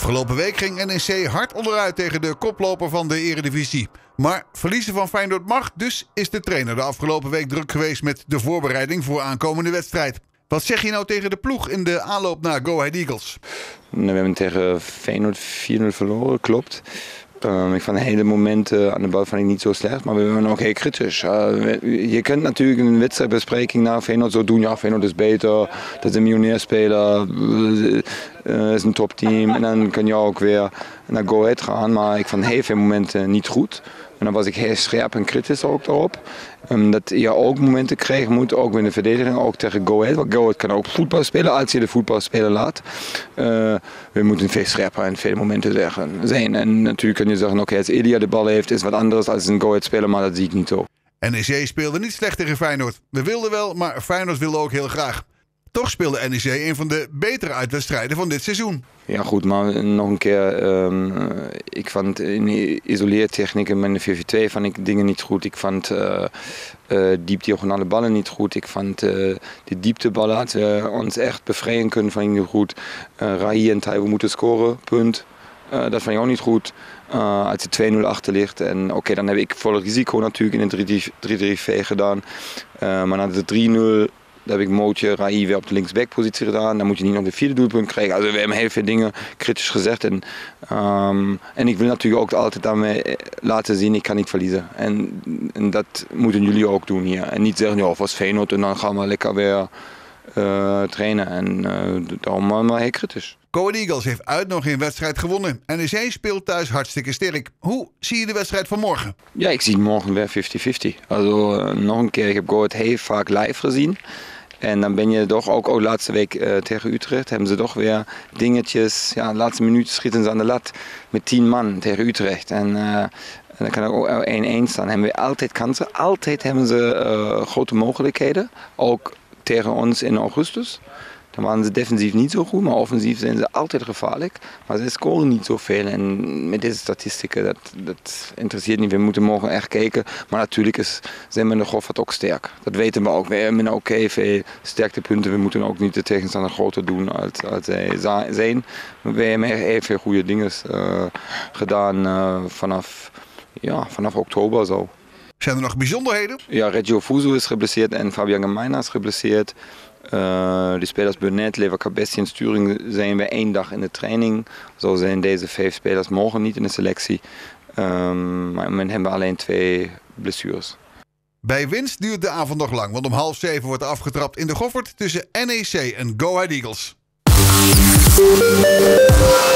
Afgelopen week ging NEC hard onderuit tegen de koploper van de Eredivisie. Maar verliezen van Feyenoord mag, dus is de trainer de afgelopen week druk geweest met de voorbereiding voor aankomende wedstrijd. Wat zeg je nou tegen de ploeg in de aanloop naar Go Ahead Eagles? We hebben tegen Feyenoord 4-0 verloren, klopt. Ik vond hele momenten aan de bal vond ik niet zo slecht, maar we waren ook heel kritisch. Je kunt natuurlijk in een wedstrijdbespreking naar Feyenoord zo doen, ja, Feyenoord is beter, dat is een miljonairspeler, is een topteam. En dan kun je ook weer naar Go Ahead gaan, maar ik vond heel veel momenten niet goed. En dan was ik heel scherp en kritisch ook daarop. Dat je ook momenten krijgen moet, ook in de verdediging, ook tegen Go Ahead. Want Go Ahead kan ook voetbal spelen als je de voetbal spelen laat. We moeten veel scherper in veel momenten zijn. En natuurlijk kun je zeggen, oké, als Elia de bal heeft, is wat anders als een Go Ahead speler, maar dat zie ik niet zo. NEC speelde niet slecht tegen Feyenoord. We wilden wel, maar Feyenoord wilde ook heel graag. Toch speelde NEC een van de betere uitwedstrijden van dit seizoen. Ja goed, maar nog een keer, ik vond in isoleertechnieken met de 4-4-2 vond ik dingen niet goed. Ik vond diepdiagonale ballen niet goed. Ik vond de diepteballen, als we ons echt bevrijden kunnen, vond ik niet goed. Rahi en Taiwo moeten scoren, punt. Dat vond ik ook niet goed. Als je 2-0 achter ligt. En oké, dan heb ik volle risico natuurlijk in een 3-3-V gedaan. Maar na de 3-0... Daar heb ik Mootje, Rahi weer op de linksbackpositie gedaan. Dan moet je niet nog de vierde doelpunt krijgen. Also we hebben heel veel dingen kritisch gezegd. En ik wil natuurlijk ook altijd daarmee laten zien, ik kan niet verliezen. En dat moeten jullie ook doen hier. En niet zeggen, ja, was Feyenoord en dan gaan we lekker weer trainen. En daarom maar heel kritisch. Go Ahead Eagles heeft uit nog geen wedstrijd gewonnen. NEC speelt thuis hartstikke sterk. Hoe zie je de wedstrijd van morgen? Ja, ik zie morgen weer 50-50. Also nog een keer, ik heb Go Ahead heel vaak live gezien. En dan ben je toch ook laatste week tegen Utrecht hebben ze toch weer dingetjes. Ja, de laatste minuut schieten ze aan de lat met 10 man tegen Utrecht. En dan kan er ook 1-1 staan. Hebben we altijd kansen. Altijd hebben ze grote mogelijkheden. Ook tegen ons in augustus. Dan waren ze defensief niet zo goed, maar offensief zijn ze altijd gevaarlijk. Maar ze scoren niet zoveel. En met deze statistieken, dat interesseert niet. We moeten morgen echt kijken. Maar natuurlijk zijn we in de Goffert ook sterk. Dat weten we ook. We hebben ook veel sterktepunten. We moeten ook niet de tegenstander groter doen als zij zijn. We hebben echt veel goede dingen gedaan vanaf oktober zo. Zijn er nog bijzonderheden? Ja, Reggio Fuso is geblesseerd en Fabian Gemeina is geblesseerd. De spelers Burnett, Leverkabessi en Sturing zijn weer 1 dag in de training. Zo zijn deze 5 spelers morgen niet in de selectie. Maar op het moment hebben we alleen 2 blessures. Bij winst duurt de avond nog lang, want om 6:30 wordt er afgetrapt in de Goffert tussen NEC en Go Ahead Eagles.